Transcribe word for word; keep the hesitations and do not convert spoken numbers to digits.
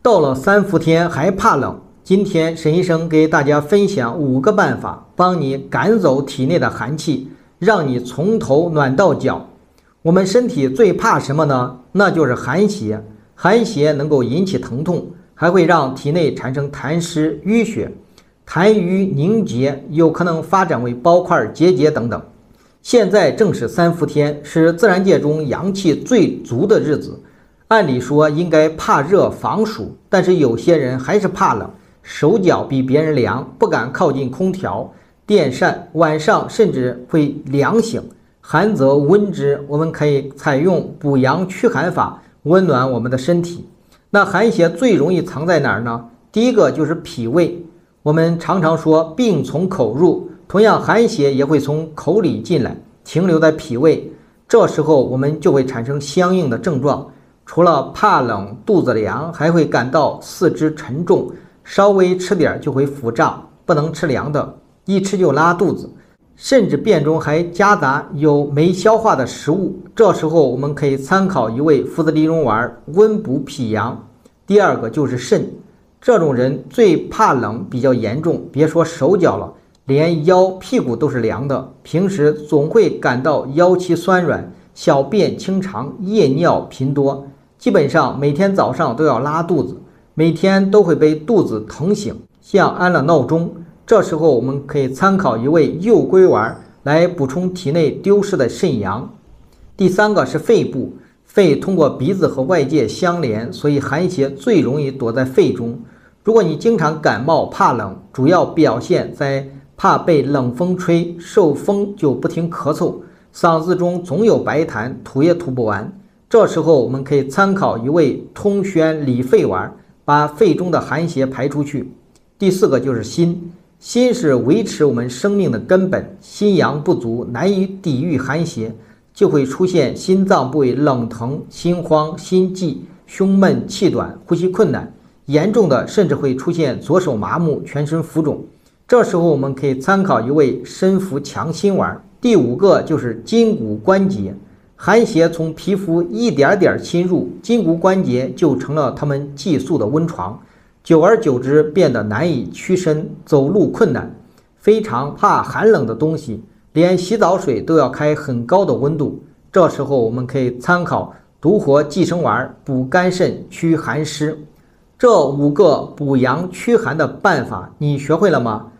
到了三伏天还怕冷，今天沈医生给大家分享五个办法，帮你赶走体内的寒气，让你从头暖到脚。我们身体最怕什么呢？那就是寒邪。寒邪能够引起疼痛，还会让体内产生痰湿淤血，痰瘀凝结，有可能发展为包块结节等等。现在正是三伏天，是自然界中阳气最足的日子。按理说应该怕热防暑，但是有些人还是怕冷，手脚比别人凉，不敢靠近空调、电扇，晚上甚至会凉醒。寒则温之，我们可以采用补阳驱寒法，温暖我们的身体。那寒邪最容易藏在哪儿呢？第一个就是脾胃。我们常常说病从口入，同样寒邪也会从口里进来，停留在脾胃，这时候我们就会产生相应的症状。除了怕冷、肚子凉，还会感到四肢沉重，稍微吃点就会腹胀，不能吃凉的，一吃就拉肚子，甚至便中还夹杂有没消化的食物。这时候我们可以参考一味附子理荣丸，温补脾阳。第二个就是肾，这种人最怕冷，比较严重，别说手脚了，连腰屁股都是凉的，平时总会感到腰膝酸软，小便清长，夜尿频多，基本上每天早上都要拉肚子，每天都会被肚子疼醒，像安了闹钟。这时候我们可以参考一味右归丸来补充体内丢失的肾阳。第三个是肺部，肺通过鼻子和外界相连，所以寒邪最容易躲在肺中。如果你经常感冒怕冷，主要表现在怕被冷风吹，受风就不停咳嗽，嗓子中总有白痰，吐也吐不完。这时候我们可以参考一味通宣理肺丸，把肺中的寒邪排出去。第四个就是心，心是维持我们生命的根本，心阳不足，难以抵御寒邪，就会出现心脏部位冷疼、心慌、心悸、胸闷、气短、呼吸困难，严重的甚至会出现左手麻木、全身浮肿。这时候我们可以参考一味参服强心丸。第五个就是筋骨关节，寒邪从皮肤一点点侵入，筋骨关节就成了他们寄宿的温床，久而久之变得难以屈伸，走路困难，非常怕寒冷的东西，连洗澡水都要开很高的温度。这时候我们可以参考独活寄生丸，补肝肾驱寒湿。这五个补阳驱寒的办法你学会了吗？